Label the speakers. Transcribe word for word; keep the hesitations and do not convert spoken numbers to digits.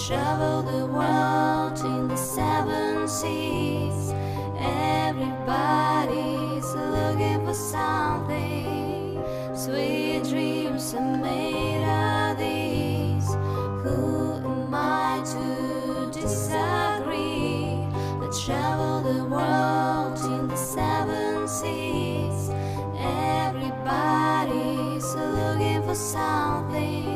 Speaker 1: travel the world in the seven seas. Everybody's looking for something. Sweet dreams are made of these. Who am I to disagree? I travel the world in the seven seas. Everybody's looking for something.